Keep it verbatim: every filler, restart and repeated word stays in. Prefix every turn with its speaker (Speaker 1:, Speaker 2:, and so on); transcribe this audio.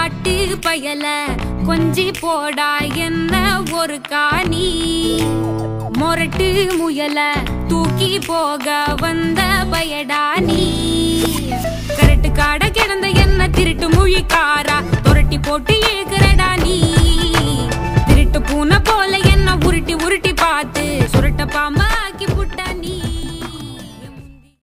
Speaker 1: காட்டு பயல கொஞ்சி போடா என்ன ஒரு காணி மொரட்டு முயல தூக்கி போக வந்த பயடா நீ கரட்டு காட கிடந்த என்ன திருட்டு மொழிக்கார